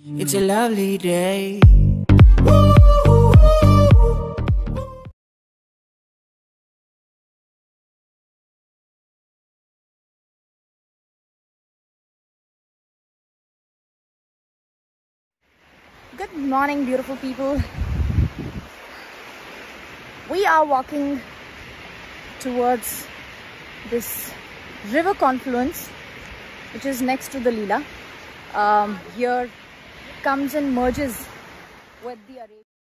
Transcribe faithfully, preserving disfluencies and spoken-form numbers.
It's a lovely day. Good morning, beautiful people. We are walking towards this river confluence, which is next to the Leela. Um, here comes and merges with the Arabian.